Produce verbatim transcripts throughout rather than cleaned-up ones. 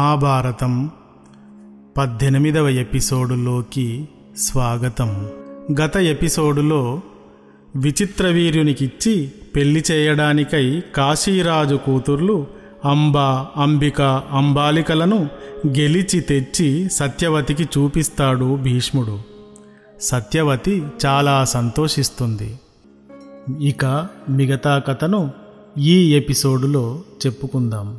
మహాభారతం పద్దెనిమిదవ ఎపిసోడులోకి స్వాగతం. గత ఎపిసోడులో విచిత్రవీర్యునికిచ్చి పెళ్లి చేయడానికై కాశీరాజు కూతుర్లు అంబ, అంబిక, అంబాలికలను గెలిచి తెచ్చి సత్యవతికి చూపిస్తాడు భీష్ముడు. సత్యవతి చాలా సంతోషిస్తుంది. ఇక మిగతా కథను ఈ ఎపిసోడులో చెప్పుకుందాం.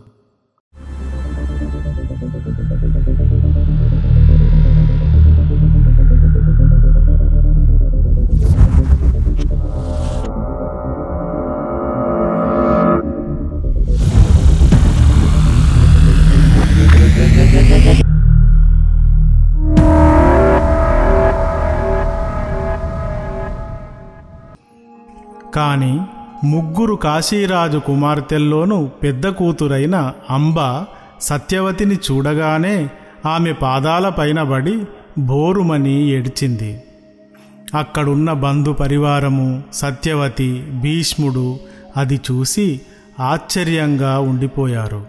కాని ముగ్గురు కాశీరాజు కుమార్తెల్లోనూ పెద్ద కూతురైన అంబ సత్యవతిని చూడగానే ఆమె పాదాలపైన పడి బోరుమని ఏడ్చింది. అక్కడున్న బంధు పరివారము, సత్యవతి, భీష్ముడు అది చూసి ఆశ్చర్యంగా ఉండిపోయారు.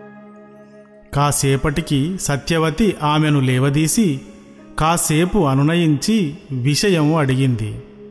కాసేపటికి సత్యవతి ఆమెను లేవదీసి కాసేపు అనునయించి విషయం అడిగింది.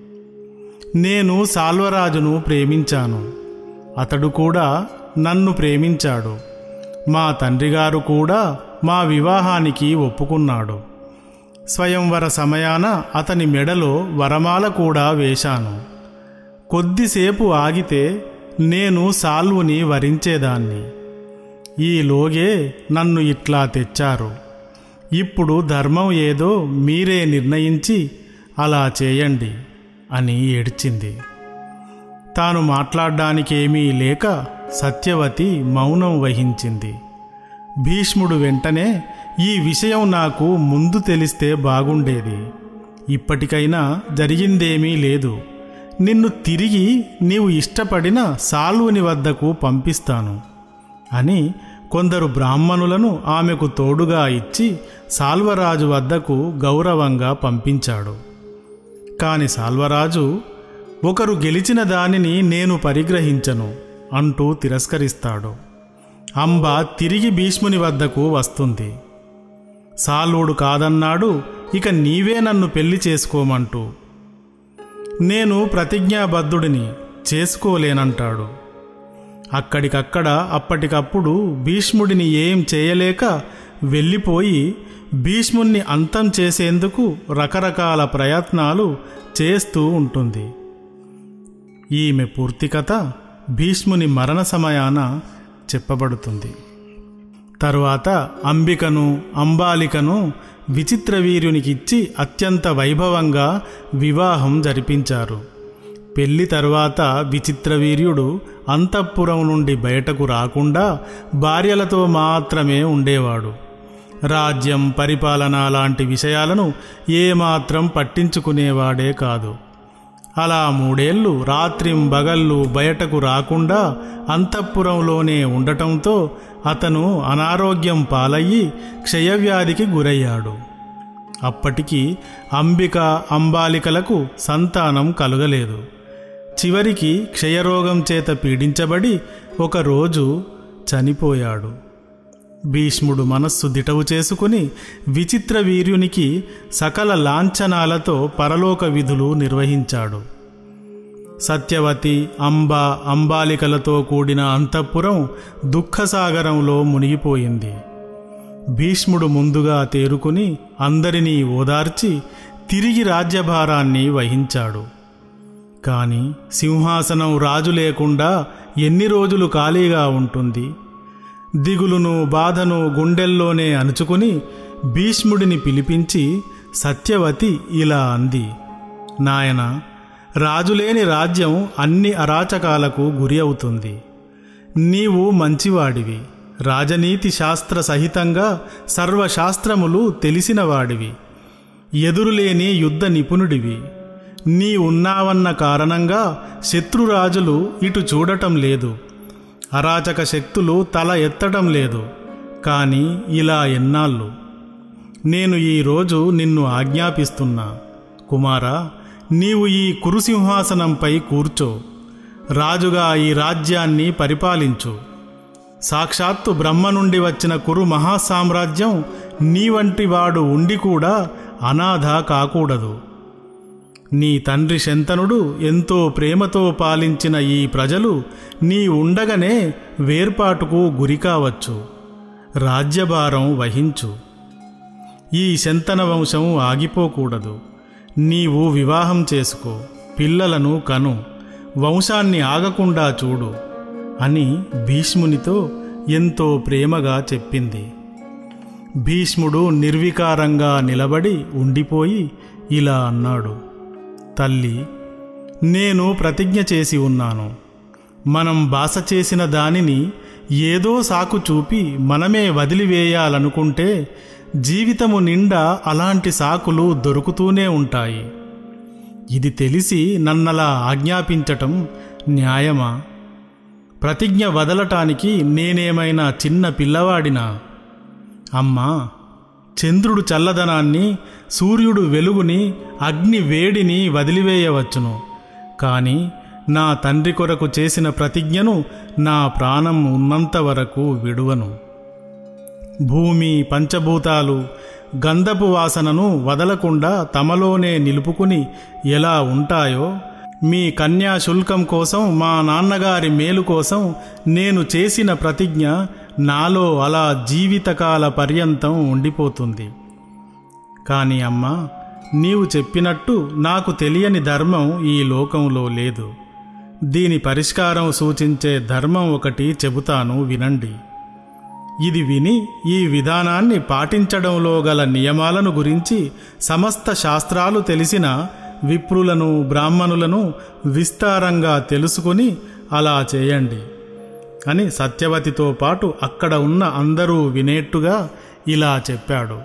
నేను సాల్వరాజును ప్రేమించాను, అతడు కూడా నన్ను ప్రేమించాడు. మా తండ్రిగారు కూడా మా వివాహానికి ఒప్పుకున్నాడు. స్వయంవర సమయాన అతని మెడలో వరమాల కూడా వేశాను. కొద్దిసేపు ఆగితే నేను సాల్వుని వరించేదాన్ని. ఈలోగే నన్ను ఇట్లా తెచ్చారు. ఇప్పుడు ధర్మం ఏదో మీరే నిర్ణయించి అలా చేయండి అని ఏడ్చింది. తాను మాట్లాడ్డానికేమీ లేక సత్యవతి మౌనం వహించింది. భీష్ముడు వెంటనే ఈ విషయం నాకు ముందు తెలిస్తే బాగుండేది. ఇప్పటికైనా జరిగిందేమీ లేదు. నిన్ను తిరిగి నీవు ఇష్టపడిన సాల్వుని వద్దకు పంపిస్తాను అని కొందరు బ్రాహ్మణులను ఆమెకు తోడుగా ఇచ్చి సాల్వరాజు వద్దకు గౌరవంగా పంపించాడు. కాని సాల్వరాజు ఒకరు గెలిచిన దానిని నేను పరిగ్రహించను అంటూ తిరస్కరిస్తాడు. అంబ తిరిగి భీష్ముని వద్దకు వస్తుంది. సాల్వుడు కాదన్నాడు, ఇక నీవే నన్ను పెళ్లి చేసుకోమంటూ. నేను ప్రతిజ్ఞాబద్ధుడిని, చేసుకోలేనంటాడు. అక్కడికక్కడ అప్పటికప్పుడు భీష్ముడిని ఏం చేయలేక వెళ్ళిపోయి భీష్ముణ్ణి అంతం చేసేందుకు రకరకాల ప్రయత్నాలు చేస్తూ ఉంటుంది. ఈమె పూర్తి కథ భీష్ముని మరణ సమయాన చెప్పబడుతుంది. తరువాత అంబికను, అంబాలికను విచిత్రవీర్యునికిచ్చి అత్యంత వైభవంగా వివాహం జరిపించారు. పెళ్లి తరువాత విచిత్రవీర్యుడు అంతఃపురం నుండి బయటకు రాకుండా భార్యలతో మాత్రమే ఉండేవాడు. రాజ్యం, పరిపాలన లాంటి విషయాలను ఏమాత్రం పట్టించుకునేవాడే కాదు. అలా మూడేళ్లు రాత్రింబగళ్ళు బయటకు రాకుండా అంతఃపురంలోనే ఉండటంతో అతను అనారోగ్యం పాలయ్యి క్షయవ్యాధికి గురయ్యాడు. అప్పటికి అంబిక, అంబాలికలకు సంతానం కలుగలేదు. చివరికి క్షయరోగం చేత పీడించబడి ఒకరోజు చనిపోయాడు. భీష్ముడు మనస్సు దిటవు చేసుకుని విచిత్రవీర్యునికి సకల లాంఛనాలతో పరలోక విధులు నిర్వహించాడు. సత్యవతి, అంబ, అంబాలికలతో కూడిన అంతఃపురం దుఃఖసాగరంలో మునిగిపోయింది. భీష్ముడు ముందుగా తేరుకుని అందరినీ ఓదార్చి తిరిగి రాజ్యభారాన్ని వహించాడు. కాని సింహాసనం రాజు లేకుండా ఎన్ని రోజులు ఖాళీగా ఉంటుంది? దిగులును బాధను గుండెల్లోనే అణుచుకుని భీష్ముడిని పిలిపించి సత్యవతి ఇలా అంది. నాయనా, రాజులేని రాజ్యం అన్ని అరాచకాలకు గురి అవుతుంది. నీవు మంచివాడివి, రాజనీతి శాస్త్ర సహితంగా సర్వశాస్త్రములు తెలిసినవాడివి, ఎదురులేని యుద్ధ నిపుణుడివి. నీ ఉన్నావన్న కారణంగా శత్రురాజులు ఇటు చూడటం లేదు, అరాచక శక్తులు తల ఎత్తడం లేదు. కానీ ఇలా ఎన్నాళ్ళు? నేను ఈరోజు నిన్ను ఆజ్ఞాపిస్తున్నా, కుమారా, నీవు ఈ కురుసింహాసనంపై కూర్చో, రాజుగా ఈ రాజ్యాన్ని పరిపాలించు. సాక్షాత్తు బ్రహ్మ నుండి వచ్చిన కురు మహాసామ్రాజ్యం నీ వంటి వాడు ఉండి కూడా అనాథ కాకూడదు. నీ తండ్రి శంతనుడు ఎంతో ప్రేమతో పాలించిన ఈ ప్రజలు నీ ఉండగానే వేర్పాటుకు గురికావచ్చు. రాజ్యభారం వహించు. ఈ శంతన వంశం ఆగిపోకూడదు. నీవు వివాహం చేసుకో, పిల్లలను కను, వంశాన్ని ఆగకుండా చూడు అని భీష్మునితో ఎంతో ప్రేమగా చెప్పింది. భీష్ముడు నిర్వికారంగా నిలబడి ఉండిపోయి ఇలా అన్నాడు, తల్లి, నేను ప్రతిజ్ఞ చేసి ఉన్నాను. మనం బాస చేసిన దానిని ఏదో సాకు చూపి మనమే వదిలివేయాలనుకుంటే జీవితము నిండా అలాంటి సాకులు దొరుకుతూనే ఉంటాయి. ఇది తెలిసి నన్నలా ఆజ్ఞాపించటం న్యాయమా? ప్రతిజ్ఞ వదలటానికి నేనేమైనా చిన్న పిల్లవాడినా? అమ్మా, చంద్రుడు చల్లదనాన్ని, సూర్యుడు వెలుగుని, అగ్ని వేడిని వదిలివేయవచ్చును. కానీ నా తండ్రి కొరకు చేసిన ప్రతిజ్ఞను నా ప్రాణం ఉన్నంత వరకు విడువను. భూమి, పంచభూతాలు గంధపు వాసనను వదలకుండా తమలోనే నిలుపుకుని ఎలా ఉంటాయో, మీ కన్యాశుల్కం కోసం, మా నాన్నగారి మేలు కోసం నేను చేసిన ప్రతిజ్ఞ నాలో అలా జీవితకాల పర్యంతం ఉండిపోతుంది. కానీ అమ్మా, నీవు చెప్పినట్టు నాకు తెలియని ధర్మం ఈ లోకంలో లేదు. దీని పరిష్కారం సూచించే ధర్మం ఒకటి చెబుతాను, వినండి. ఇది విని ఈ విధానాన్ని పాటించడంలో గల నియమాలను గురించి సమస్త శాస్త్రాలు తెలిసిన విప్రులను, బ్రాహ్మణులను విస్తారంగా తెలుసుకుని అలా చేయండి అని సత్యవతితో పాటు అక్కడ ఉన్న అందరూ వినేట్టుగా ఇలా చెప్పాడు.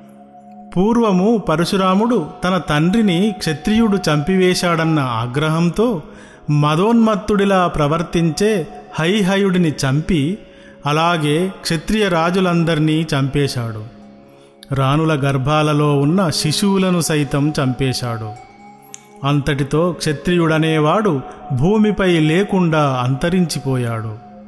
పూర్వము పరశురాముడు తన తండ్రిని క్షత్రియుడు చంపివేశాడన్న ఆగ్రహంతో మదోన్మత్తుడిలా ప్రవర్తించే హైహయుడిని చంపి అలాగే క్షత్రియ రాజులందర్నీ చంపేశాడు. రాణుల గర్భాలలో ఉన్న శిశువులను సైతం చంపేశాడు. అంతటితో క్షత్రియుడనేవాడు భూమిపై లేకుండా అంతరించిపోయాడు.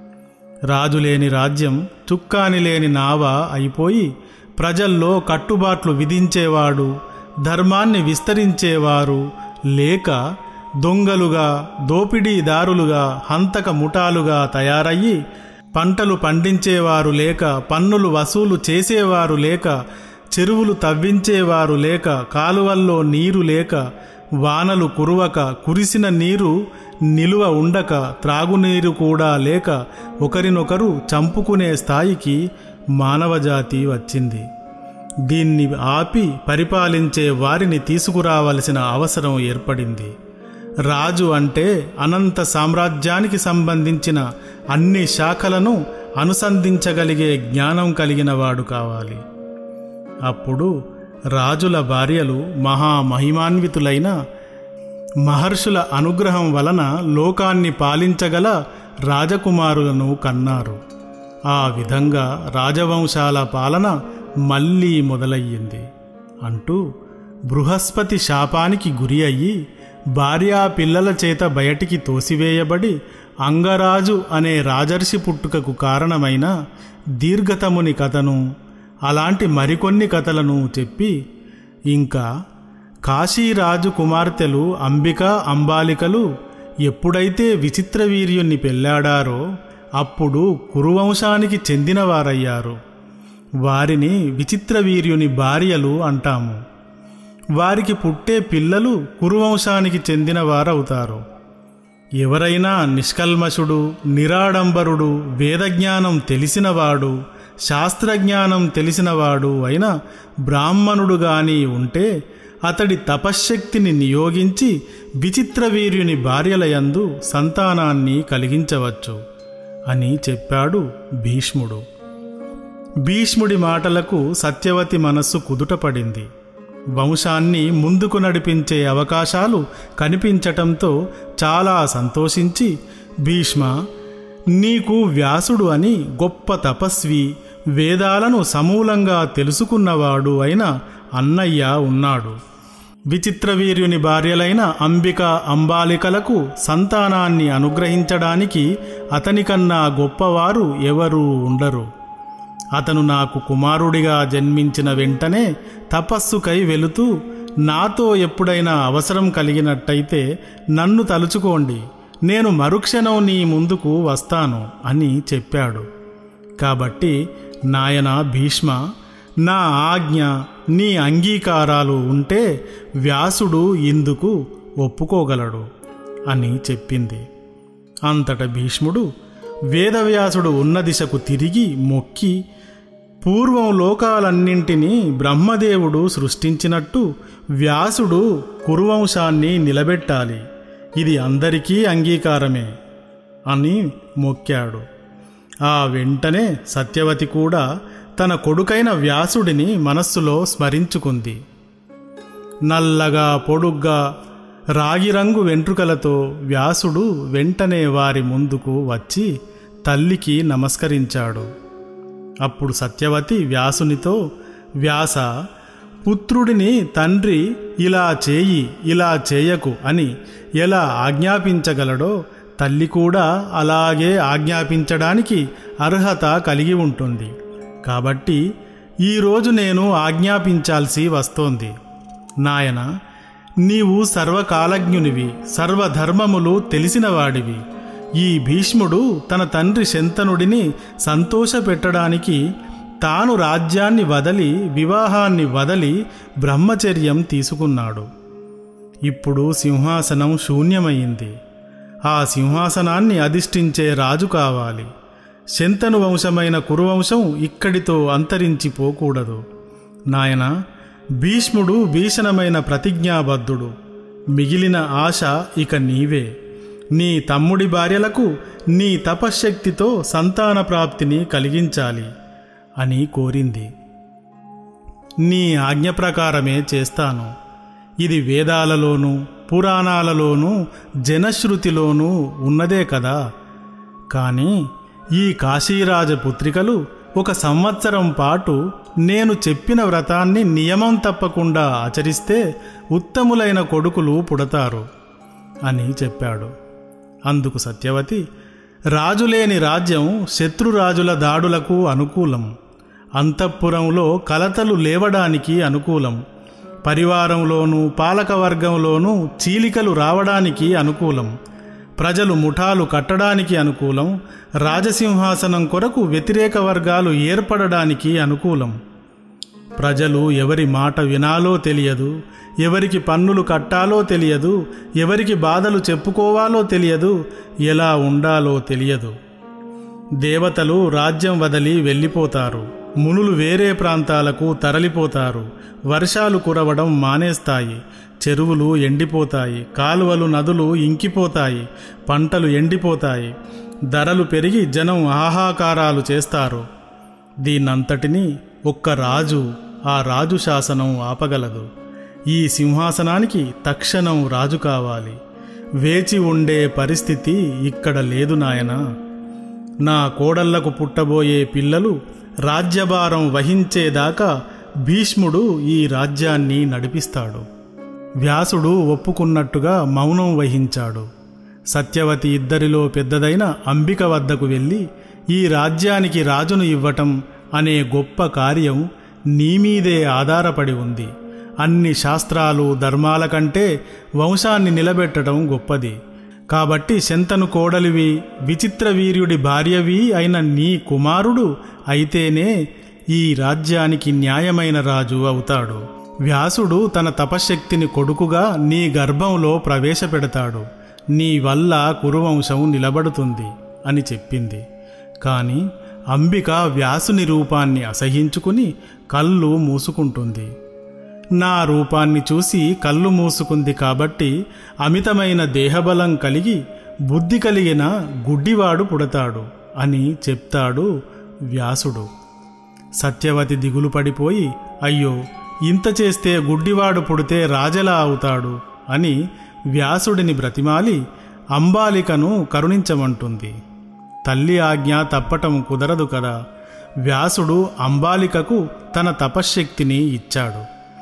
రాజులేని రాజ్యం చుక్కాని లేని నావ అయిపోయి ప్రజల్లో కట్టుబాట్లు విధించేవాడు, ధర్మాన్ని విస్తరించేవారు లేక దొంగలుగా, దోపిడీదారులుగా, హంతక ముఠాలుగా తయారయ్యి పంటలు పండించేవారు లేక, పన్నులు వసూలు చేసేవారు లేక, చెరువులు తవ్వించేవారు లేక, కాలువల్లో నీరు లేక, వానలు కురవక, కురిసిన నీరు నిలువ ఉండక, త్రాగునీరు కూడా లేక ఒకరినొకరు చంపుకునే స్థాయికి మానవజాతి వచ్చింది. దీన్ని ఆపి పరిపాలించే వారిని తీసుకురావలసిన అవసరం ఏర్పడింది. రాజు అంటే అనంత సామ్రాజ్యానికి సంబంధించిన అన్ని శాఖలను అనుసంధించగలిగే జ్ఞానం కలిగినవాడు కావాలి. అప్పుడు రాజుల భార్యలు మహామహిమాన్వితులైన మహర్షుల అనుగ్రహం వలన లోకాన్ని పాలించగల రాజకుమారులను కన్నారు. ఆ విధంగా రాజవంశాల పాలన మళ్ళీ మొదలయ్యింది అంటూ బృహస్పతి శాపానికి గురి అయ్యి భార్యా పిల్లల చేత బయటికి తోసివేయబడి అంగరాజు అనే రాజర్షి పుట్టుకకు కారణమైన దీర్ఘతముని కథను, అలాంటి మరికొన్ని కథలను చెప్పి ఇంకా కాశీరాజు కుమార్తెలు అంబిక, అంబాలికలు ఎప్పుడైతే విచిత్రవీర్యుణ్ణి పెళ్లాడారో అప్పుడు కురువంశానికి చెందినవారయ్యారు. వారిని విచిత్రవీర్యుని భార్యలు అంటాము. వారికి పుట్టే పిల్లలు కురువంశానికి చెందినవారవుతారు. ఎవరైనా నిష్కల్మషుడు, నిరాడంబరుడు, వేదజ్ఞానం తెలిసినవాడు, శాస్త్రజ్ఞానం తెలిసినవాడు అయిన బ్రాహ్మణుడు గాని ఉంటే అతడి తపశ్శక్తిని నియోగించి విచిత్రవీర్యుని భార్యలయందు సంతానాన్ని కలిగించవచ్చు అని చెప్పాడు భీష్ముడు. భీష్ముడి మాటలకు సత్యవతి మనస్సు కుదుటపడింది. వంశాన్ని ముందుకు నడిపించే అవకాశాలు కనిపించటంతో చాలా సంతోషించి, భీష్మ, నీకు వ్యాసుడు అని గొప్ప తపస్వి, వేదాలను సమూలంగా తెలుసుకున్నవాడు అయిన అన్నయ్య ఉన్నాడు. విచిత్రవీర్యుని భార్యలైన అంబిక అంబాలికలకు సంతానాన్ని అనుగ్రహించడానికి అతనికన్నా గొప్పవారు ఎవరూ ఉండరు. అతను నాకు కుమారుడిగా జన్మించిన వెంటనే తపస్సుకై వెళుతూ నాతో ఎప్పుడైనా అవసరం కలిగినట్టయితే నన్ను తలుచుకోండి, నేను మరుక్షణం నీ ముందుకు వస్తాను అని చెప్పాడు. కాబట్టి నాయన భీష్మ, నా ఆజ్ఞ నీ అంగీకారాలు ఉంటే వ్యాసుడు ఇందుకు ఒప్పుకోగలడు అని చెప్పింది. అంతట భీష్ముడు వేదవ్యాసుడు ఉన్న దిశకు తిరిగి మొక్కి, పూర్వం లోకాలన్నింటినీ బ్రహ్మదేవుడు సృష్టించినట్టు వ్యాసుడు కురువంశాన్ని నిలబెట్టాలి, ఇది అందరికీ అంగీకారమే అని మొక్కాడు. ఆ వెంటనే సత్యవతి కూడా తన కొడుకైన వ్యాసుడిని మనస్సులో స్మరించుకుంది. నల్లగా పొడుగ్గా రాగిరంగు వెంట్రుకలతో వ్యాసుడు వెంటనే వారి ముందుకు వచ్చి తల్లికి నమస్కరించాడు. అప్పుడు సత్యవతి వ్యాసునితో, వ్యాస, పుత్రుడిని తండ్రి ఇలా చేయి ఇలా చేయకు అని ఎలా ఆజ్ఞాపించగలడో తల్లి కూడా అలాగే ఆజ్ఞాపించడానికి అర్హత కలిగి ఉంటుంది. కాబట్టి ఈరోజు నేను ఆజ్ఞాపించాల్సి వస్తోంది. నాయన, నీవు సర్వకాలజ్ఞునివి, సర్వధర్మములు తెలిసినవాడివి. ఈ భీష్ముడు తన తండ్రి శంతనుడిని సంతోషపెట్టడానికి తాను రాజ్యాన్ని వదలి వివాహాన్ని వదలి బ్రహ్మచర్యం తీసుకున్నాడు. ఇప్పుడు సింహాసనం శూన్యమైంది. ఆ సింహాసనాన్ని అధిష్ఠించే రాజు కావాలి. శంతను వంశమైన కురువంశం ఇక్కడితో అంతరించిపోకూడదు. నాయన, భీష్ముడు భీషణమైన ప్రతిజ్ఞాబద్ధుడు. మిగిలిన ఆశ ఇక నీవే. నీ తమ్ముడి భార్యలకు నీ తపశ్శక్తితో సంతాన ప్రాప్తిని కలిగించాలి అని కోరింది. నీ ఆజ్ఞ ప్రకారమే చేస్తాను. ఇది వేదాలలోనూ పురాణాలలోనూ జనశ్రుతిలోనూ ఉన్నదే కదా. కానీ ఈ కాశీరాజపుత్రికలు ఒక సంవత్సరం పాటు నేను చెప్పిన వ్రతాన్ని నియమం తప్పకుండా ఆచరిస్తే ఉత్తములైన కొడుకులు పుడతారు అని చెప్పాడు. అందుకు సత్యవతి, రాజులేని రాజ్యం శత్రురాజుల దాడులకు అనుకూలం, అంతఃపురంలో కలతలు లేవడానికి అనుకూలం, పరివారంలోనూ పాలకవర్గంలోనూ చీలికలు రావడానికి అనుకూలం, ప్రజలు ముఠాలు కట్టడానికి అనుకూలం, రాజసింహాసనం కొరకు వ్యతిరేక వర్గాలు ఏర్పడడానికి అనుకూలం. ప్రజలు ఎవరి మాట వినాలో తెలియదు, ఎవరికి పన్నులు కట్టాలో తెలియదు, ఎవరికి బాధలు చెప్పుకోవాలో తెలియదు, ఎలా ఉండాలో తెలియదు. దేవతలు రాజ్యం వదిలి వెళ్ళిపోతారు, మునులు వేరే ప్రాంతాలకు తరలిపోతారు, వర్షాలు కురవడం మానేస్తాయి, చెరువులు ఎండిపోతాయి, కాలువలు నదులు ఇంకిపోతాయి, పంటలు ఎండిపోతాయి, ధరలు పెరిగి జనం ఆహాకారాలు చేస్తారు. దీనంతటినీ ఒక్క రాజు, ఆ రాజు శాసనం ఆపగలదు. ఈ సింహాసనానికి తక్షణం రాజు కావాలి. వేచి ఉండే పరిస్థితి ఇక్కడ లేదు నాయనా. నా కోడళ్లకు పుట్టబోయే పిల్లలు రాజ్యభారం వహించేదాకా భీష్ముడు ఈ రాజ్యాన్ని నడిపిస్తాడు. వ్యాసుడు ఒప్పుకున్నట్టుగా మౌనం వహించాడు. సత్యవతి ఇద్దరిలో పెద్దదైన అంబిక వద్దకు వెళ్ళి, ఈ రాజ్యానికి రాజును ఇవ్వటం అనే గొప్ప కార్యం నీమీదే ఆధారపడి ఉంది. అన్ని శాస్త్రాలు ధర్మాల కంటే వంశాన్ని నిలబెట్టడం గొప్పది. కాబట్టి శంతను కోడలివి, విచిత్ర వీర్యుడి భార్యవి అయిన నీ కుమారుడు అయితేనే ఈ రాజ్యానికి న్యాయమైన రాజు అవుతాడు. వ్యాసుడు తన తపశ్శక్తిని కొడుకుగా నీ గర్భంలో ప్రవేశపెడతాడు. నీ వల్ల కురువంశం నిలబడుతుంది అని చెప్పింది. కాని అంబిక వ్యాసుని రూపాన్ని అసహించుకుని కళ్ళు మూసుకుంటుంది. నా రూపాన్ని చూసి కళ్ళు మూసుకుంది కాబట్టి అమితమైన దేహబలం కలిగి బుద్ధి కలిగిన గుడ్డివాడు పుడతాడు అని చెప్తాడు వ్యాసుడు. సత్యవతి దిగులు పడిపోయి, అయ్యో, ఇంత చేస్తే గుడ్డివాడు పుడితే రాజెలా అవుతాడు అని వ్యాసుడిని బ్రతిమాలి అంబాలికను కరుణించమంటుంది. తల్లి ఆజ్ఞ తప్పటం కుదరదు కదా. వ్యాసుడు అంబాలికకు తన తపశ్శక్తిని ఇచ్చాడు.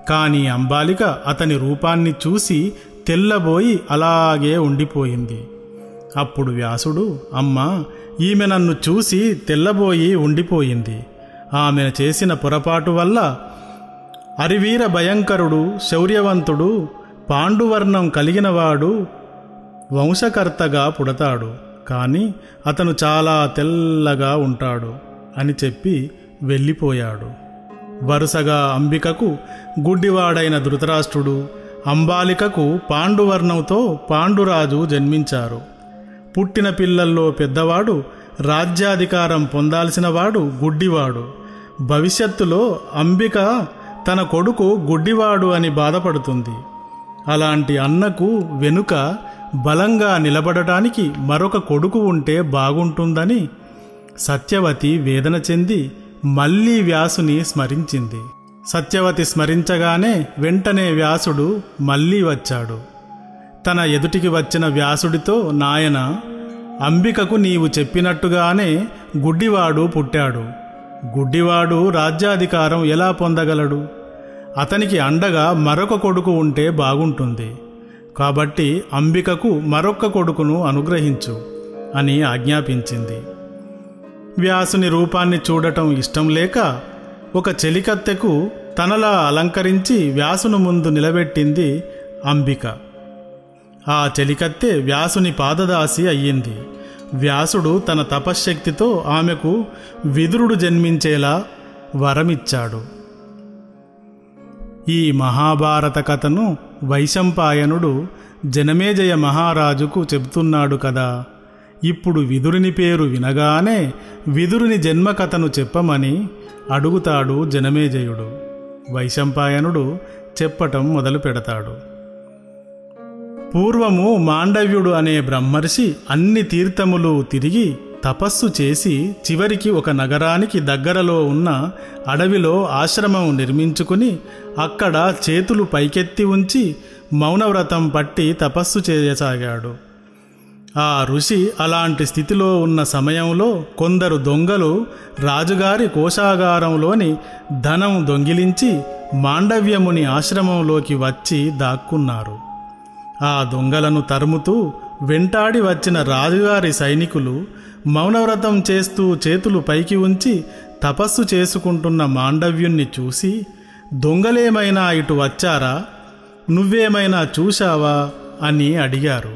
కాని అంబాలిక అతని రూపాన్ని చూసి తెల్లబోయి అలాగే ఉండిపోయింది. అప్పుడు వ్యాసుడు, అమ్మా, ఈమె నన్ను చూసి తెల్లబోయి ఉండిపోయింది. ఆమె చేసిన పొరపాటు వల్ల అరివీర భయంకరుడు, శౌర్యవంతుడు, పాండువర్ణం కలిగినవాడు వంశకర్తగా పుడతాడు. కాని అతను చాలా తెల్లగా ఉంటాడు అని చెప్పి వెళ్ళిపోయాడు. వరుసగా అంబికకు గుడ్డివాడైన ధృతరాష్ట్రుడు, అంబాలికకు పాండువర్ణంతో పాండురాజు జన్మించారు. పుట్టిన పిల్లల్లో పెద్దవాడు, రాజ్యాధికారం పొందాల్సినవాడు గుడ్డివాడు. భవిష్యత్తులో అంబిక తన కొడుకు గుడ్డివాడు అని బాధపడుతుంది. అలాంటి అన్నకు వెనుక బలంగా నిలబడటానికి మరొక కొడుకు ఉంటే బాగుంటుందని సత్యవతి వేదన చెంది మళ్లీ వ్యాసుని స్మరించింది. సత్యవతి స్మరించగానే వెంటనే వ్యాసుడు మళ్లీ వచ్చాడు. తన ఎదుటికి వచ్చిన వ్యాసుడితో, నాయన, అంబికకు నీవు చెప్పినట్టుగానే గుడ్డివాడు పుట్టాడు. గుడ్డివాడు రాజ్యాధికారం ఎలా పొందగలడు? అతనికి అండగా మరొక కొడుకు ఉంటే బాగుంటుంది. కాబట్టి అంబికకు మరొక్క కొడుకును అనుగ్రహించు అని ఆజ్ఞాపించింది. వ్యాసుని రూపాన్ని చూడటం ఇష్టం లేక ఒక చెలికత్తెకు తనలా అలంకరించి వ్యాసును ముందు నిలబెట్టింది అంబిక. ఆ చెలికత్తె వ్యాసుని పాదదాసి అయ్యింది. వ్యాసుడు తన తపశ్శక్తితో ఆమెకు విదురుడు జన్మించేలా వరమిచ్చాడు. ఈ మహాభారత కథను వైశంపాయనుడు జనమేజయ మహారాజుకు చెబుతున్నాడు కదా. ఇప్పుడు విదురుని పేరు వినగానే విదురుని జన్మకథను చెప్పమని అడుగుతాడు జనమేజయుడు. వైశంపాయనుడు చెప్పటం మొదలు పెడతాడు. పూర్వము మాండవ్యుడు అనే బ్రహ్మర్షి అన్ని తీర్థములు తిరిగి తపస్సు చేసి చివరికి ఒక నగరానికి దగ్గరలో ఉన్న అడవిలో ఆశ్రమం నిర్మించుకుని అక్కడ చేతులు పైకెత్తి ఉంచి మౌనవ్రతం పట్టి తపస్సు చేయసాగాడు. ఆ ఋషి అలాంటి స్థితిలో ఉన్న సమయంలో కొందరు దొంగలు రాజుగారి కోశాగారంలోని ధనం దొంగిలించి మాండవ్యముని ఆశ్రమంలోకి వచ్చి దాక్కున్నారు. ఆ దొంగలను తరుముతూ వెంటాడి వచ్చిన రాజుగారి సైనికులు మౌనవ్రతం చేస్తూ చేతులు పైకి ఉంచి తపస్సు చేసుకుంటున్న మాండవ్యుణ్ణి చూసి, దొంగలేమైనా ఇటు వచ్చారా? నువ్వేమైనా చూశావా అని అడిగారు.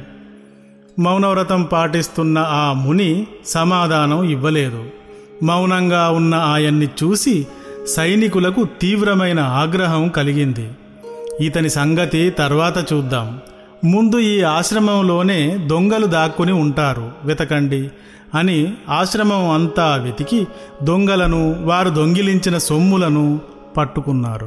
మౌనవ్రతం పాటిస్తున్న ఆ ముని సమాధానం ఇవ్వలేదు. మౌనంగా ఉన్న ఆయన్ని చూసి సైనికులకు తీవ్రమైన ఆగ్రహం కలిగింది. ఇతని సంగతి తర్వాత చూద్దాం, ముందు ఈ ఆశ్రమంలోనే దొంగలు దాక్కుని ఉంటారు, వెతకండి అని ఆశ్రమం అంతా వెతికి దొంగలను, వారు దొంగిలించిన సొమ్ములను పట్టుకున్నారు.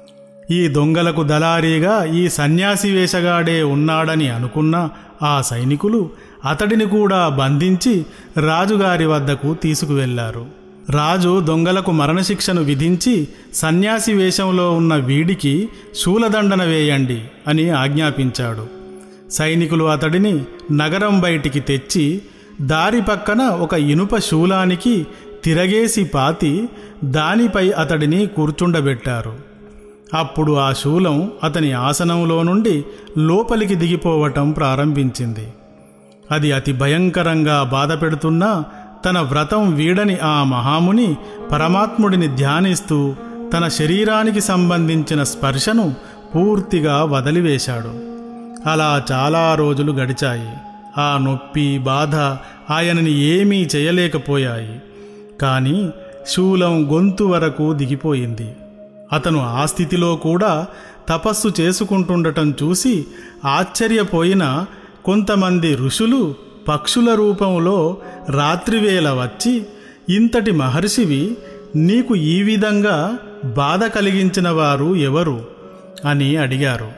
ఈ దొంగలకు దళారీగా ఈ సన్యాసి వేషగాడే ఉన్నాడని అనుకున్న ఆ సైనికులు అతడిని కూడా బంధించి రాజుగారి వద్దకు తీసుకువెళ్లారు. రాజు దొంగలకు మరణశిక్షను విధించి సన్యాసి వేషంలో ఉన్న వీడికి శూలదండన వేయండి అని ఆజ్ఞాపించాడు. సైనికులు అతడిని నగరం బయటికి తెచ్చి దారి పక్కన ఒక ఇనుప శూలానికి తిరగేసి పాతి దానిపై అతడిని కూర్చుండబెట్టారు. అప్పుడు ఆ శూలం అతని ఆసనంలో నుండి లోపలికి దిగిపోవటం ప్రారంభించింది. అది అతి భయంకరంగా బాధపెడుతున్నా తన వ్రతం వీడని ఆ మహాముని పరమాత్ముడిని ధ్యానిస్తూ తన శరీరానికి సంబంధించిన స్పర్శను పూర్తిగా వదిలివేశాడు. అలా చాలా రోజులు గడిచాయి. ఆ నొప్పి, బాధ ఆయనని ఏమీ చేయలేకపోయాయి. కానీ శూలం గొంతు వరకు దిగిపోయింది. అతను ఆ స్థితిలో కూడా తపస్సు చేసుకుంటుండటం చూసి ఆశ్చర్యపోయిన కొంతమంది ఋషులు పక్షుల రూపంలో రాత్రివేళ వచ్చి, ఇంతటి మహర్షివి, నీకు ఈ విధంగా బాధ కలిగించిన వారు ఎవరు అని అడిగారు.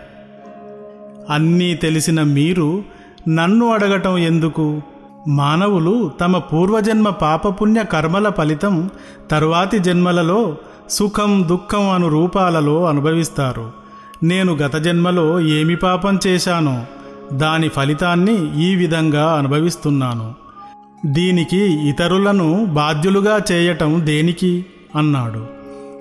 అన్నీ తెలిసిన మీరు నన్ను అడగటం ఎందుకు? మానవులు తమ పూర్వజన్మ పాపపుణ్య కర్మల ఫలితం తరువాతి జన్మలలో సుఖం, దుఃఖం అను రూపాలలో అనుభవిస్తారు. నేను గత జన్మలో ఏమి పాపం చేశానో దాని ఫలితాన్ని ఈ విధంగా అనుభవిస్తున్నాను. దీనికి ఇతరులను బాధ్యులుగా చేయటం దేనికి అన్నాడు.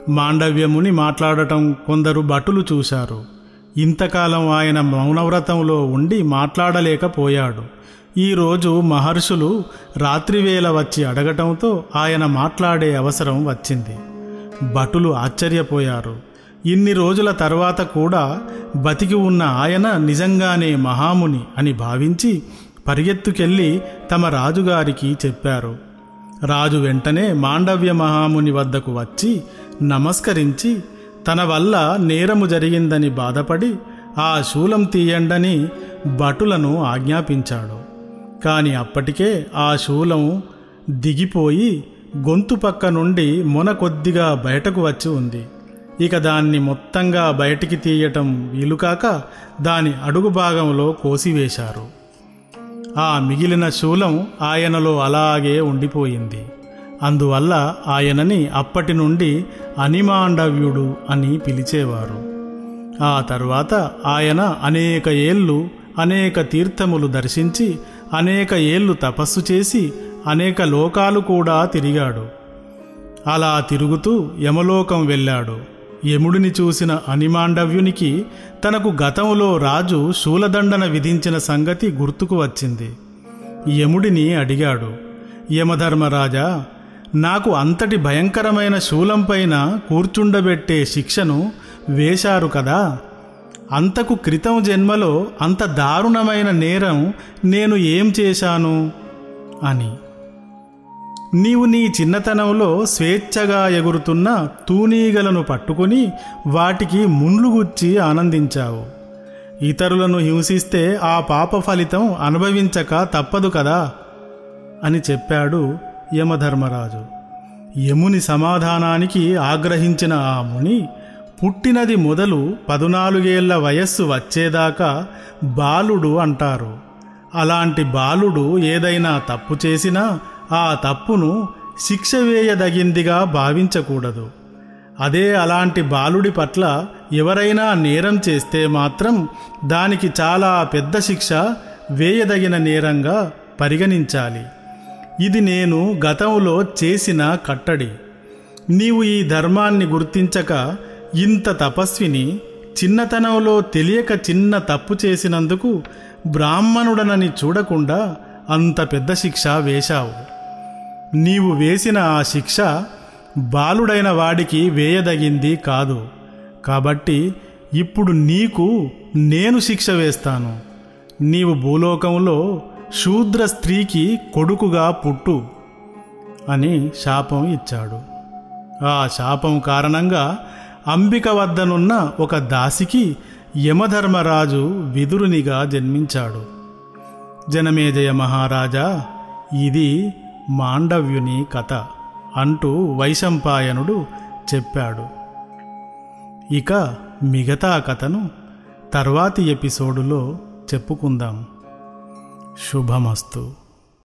మాండవ్యముని మాట్లాడటం కొందరు భటులు చూశారు. ఇంతకాలం ఆయన మౌనవ్రతంలో ఉండి మాట్లాడలేకపోయాడు. ఈరోజు మహర్షులు రాత్రివేళ వచ్చి అడగటంతో ఆయన మాట్లాడే అవసరం వచ్చింది. భటులు ఆశ్చర్యపోయారు. ఇన్ని రోజుల తర్వాత కూడా బతికి ఉన్న ఆయన నిజంగానే మహాముని అని భావించి పరిగెత్తుకెళ్ళి తమ రాజుగారికి చెప్పారు. రాజు వెంటనే మాండవ్య మహాముని వద్దకు వచ్చి నమస్కరించి తన వల్ల నేరము జరిగిందని బాధపడి ఆ శూలం తీయండని భటులను ఆజ్ఞాపించాడు. కాని అప్పటికే ఆ శూలం దిగిపోయి గొంతు పక్క నుండి మొన కొద్దిగా బయటకు వచ్చి ఉంది. ఇక దాన్ని మొత్తంగా బయటికి తీయటం వీలుకాక దాని అడుగు భాగంలో కోసివేశారు. ఆ మిగిలిన శూలం ఆయనలో అలాగే ఉండిపోయింది. అందువల్ల ఆయనని అప్పటి నుండి అనిమాండవ్యుడు అని పిలిచేవారు. ఆ తరువాత ఆయన అనేక ఏళ్ళు అనేక తీర్థములు దర్శించి అనేక ఏళ్ళు తపస్సు చేసి అనేక లోకాలు కూడా తిరిగాడు. అలా తిరుగుతూ యమలోకం వెళ్ళాడు. యముడిని చూసిన అనిమాండవ్యునికి తనకు గతంలో రాజు శూలదండన విధించిన సంగతి గుర్తుకు వచ్చింది. యముడిని అడిగాడు, యమధర్మరాజా, నాకు అంతటి భయంకరమైన శూలంపైన కూర్చుండబెట్టే శిక్షను వేశారు కదా, అంతకు క్రితం జన్మలో అంత దారుణమైన నేరం నేను ఏం చేశాను అని. నీవు నీ చిన్నతనంలో స్వేచ్ఛగా ఎగురుతున్న తూనీగలను పట్టుకుని వాటికి ముండ్లు గుచ్చి ఆనందించావు. ఇతరులను హింసిస్తే ఆ పాప ఫలితం అనుభవించక తప్పదు కదా అని చెప్పాడు యమధర్మరాజు. యముని సమాధానానికి ఆగ్రహించిన ఆ ముని, పుట్టినది మొదలు పదునాలుగేళ్ల వయస్సు వచ్చేదాకా బాలుడు అంటారు. అలాంటి బాలుడు ఏదైనా తప్పు చేసినా ఆ తప్పును శిక్ష వేయదగిందిగా భావించకూడదు. అదే అలాంటి బాలుడి పట్ల ఎవరైనా నేరం చేస్తే మాత్రం దానికి చాలా పెద్ద శిక్ష వేయదగిన నేరంగా పరిగణించాలి. ఇది నేను గతంలో చేసిన కట్టడి. నీవు ఈ ధర్మాన్ని గుర్తించక ఇంత తపస్విని చిన్నతనంలో తెలియక చిన్న తప్పు చేసినందుకు బ్రాహ్మణుడనని చూడకుండా అంత పెద్ద శిక్ష వేశావు. నీవు వేసిన ఆ శిక్ష బాలుడైన వాడికి వేయదగింది కాదు. కాబట్టి ఇప్పుడు నీకు నేను శిక్ష వేస్తాను. నీవు భూలోకంలో శూద్ర స్త్రీకి కొడుకుగా పుట్టు అని శాపం ఇచ్చాడు. ఆ శాపం కారణంగా అంబిక వద్దనున్న ఒక దాసికి యమధర్మరాజు విదురునిగా జన్మించాడు. జనమేజయ మహారాజా, ఇది మాండవ్యుని కథ అంటూ వైశంపాయనుడు చెప్పాడు. ఇక మిగతా కథను తర్వాతి ఎపిసోడులో చెప్పుకుందాం. శుభమస్తు.